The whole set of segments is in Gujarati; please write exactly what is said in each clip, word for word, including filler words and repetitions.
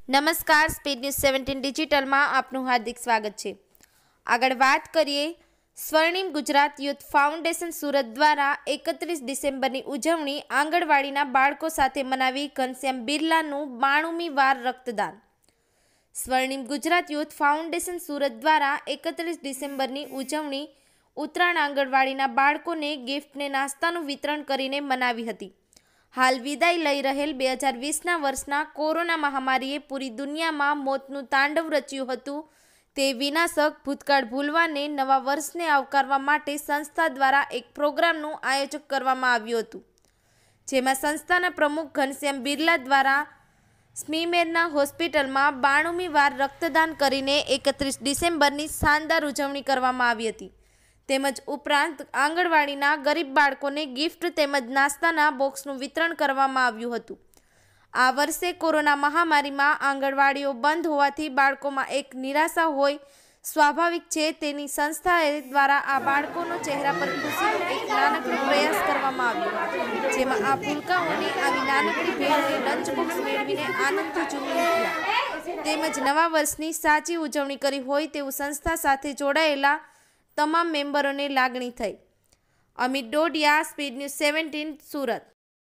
નમસ્કાર, સ્પીડ ન્યૂઝ સેવન્ટીન ડિજિટલમાં આપનું હાર્દિક સ્વાગત છે। આગળ વાત કરીએ, સ્વર્ણિમ ગુજરાત યુથ ફાઉન્ડેશન સુરત દ્વારા એકત્રીસ ડિસેમ્બરની ઉજવણી આંગણવાડીના બાળકો સાથે મનાવી ઘનશ્યામ બિરલાનું બાણુમી વાર રક્તદાન। સ્વર્ણિમ ગુજરાત યુથ ફાઉન્ડેશન સુરત દ્વારા એકત્રીસ ડિસેમ્બરની ઉજવણી ઉત્તરાયણ આંગણવાડીના બાળકોને ગિફ્ટને નાસ્તાનું વિતરણ કરીને મનાવી હતી। હાલ વિદાય લઈ રહેલ બે હજાર વીસના વર્ષના કોરોના મહામારીએ પૂરી દુનિયામાં મોતનું તાંડવ રચ્યું હતું। તે વિનાશક ભૂતકાળ ભૂલવાને નવા વર્ષને આવકારવા માટે સંસ્થા દ્વારા એક પ્રોગ્રામનું આયોજન કરવામાં આવ્યું હતું, જેમાં સંસ્થાના પ્રમુખ ઘનશ્યામ બિરલા દ્વારા સ્મીમેરના હોસ્પિટલમાં બાણુમી વાર રક્તદાન કરીને એકત્રીસ ડિસેમ્બરની શાનદાર ઉજવણી કરવામાં આવી હતી। તેમજ ઉપરાંત આંગણવાડીના ગરીબ બાળકોને ગિફ્ટ તેમજ નાસ્તાના બોક્સનું વિતરણ કરવામાં આવ્યું હતું। આ વર્ષે કોરોના મહામારીમાં આંગણવાડીઓ બંધ હોવાથી બાળકોમાં એક નિરાશા હોય સ્વાભાવિક છે। તેની સંસ્થાએ દ્વારા આ બાળકોનો ચહેરા પર ખુશીનો એક નાનકડો પ્રયાસ કરવામાં આવ્યો, જેમાં આ ભૂલકાઓને આવી નાનકડી ભેટને લંચ બોક્સ મેળવીને આનંદથી ઝૂમી ઉઠ્યા તેમજ નવા વર્ષની સાચી ઉજવણી કરી હોય તેવું સંસ્થા સાથે જોડાયેલા તમામ મેમ્બરોને લાગણી થઈ। Amit Dodiya, speed news seventeen, Surat.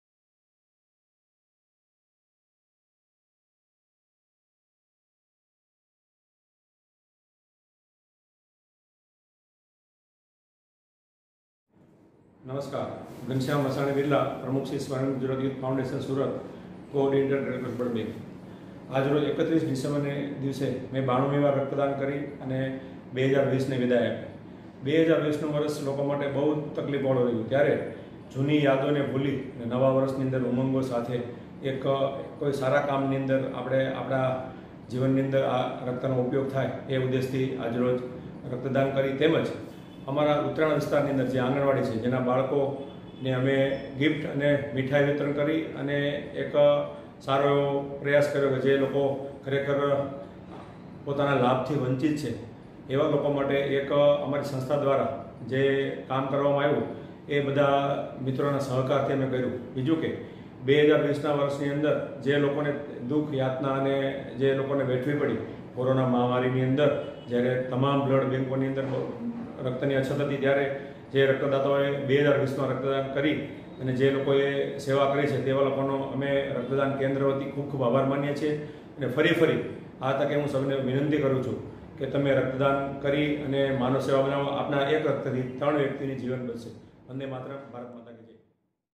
नमस्कार, घनश्याम वसाणी बिरला, प्रमुख Shri Swarnim Gujarat youth foundation Surat, coordinator director बड़बी। आज रोज एकत्रीस डिसेम्बर ने दिवसे मैं बाणुमी वार रक्तदान करी अने બે હજાર વીસને વિદાય આપી। બે હજાર વીસનું વર્ષ લોકો માટે બહુ તકલીફવાળું રહ્યું, ત્યારે જૂની યાદોને ભૂલી અને નવા વર્ષની અંદર ઉમંગો સાથે એક કોઈ સારા કામની અંદર આપણે આપણા જીવનની અંદર આ રક્તનો ઉપયોગ થાય એ ઉદ્દેશથી આજરોજ રક્તદાન કરી। તેમજ અમારા ઉત્તરાયણ વિસ્તારની અંદર જે આંગણવાડી છે, જેના બાળકોને અમે ગિફ્ટ અને મીઠાઈ વિતરણ કરી અને એક સારો એવો પ્રયાસ કર્યો કે જે લોકો ખરેખર પોતાના લાભથી વંચિત છે એવા લોકો માટે એક અમારી સંસ્થા દ્વારા જે કામ કરવામાં આવ્યું એ બધા મિત્રોના સહકારથી અમે કર્યું। બીજું કે બે હજાર વીસના વર્ષની અંદર જે લોકોને દુઃખ યાતના અને જે લોકોને વેઠવી પડી કોરોના મહામારીની અંદર, જ્યારે તમામ બ્લડ બેંકોની અંદર રક્તની અછત હતી, ત્યારે જે રક્તદાતાઓએ બે હજાર વીસમાં રક્તદાન કરી અને જે લોકોએ સેવા કરી છે તેવા લોકોનો અમે રક્તદાન કેન્દ્ર વતી ખૂબ ખૂબ આભાર માનીએ છીએ। અને ફરી ફરી આ તકે હું સૌને વિનંતી કરું છું કે તમે રક્તદાન કરી અને માનવ સેવા બનાવો। આપના એક રક્તથી ત્રણ વ્યક્તિની જીવન બચશે। વંદે માતરમ, ભારત માતા કી જય।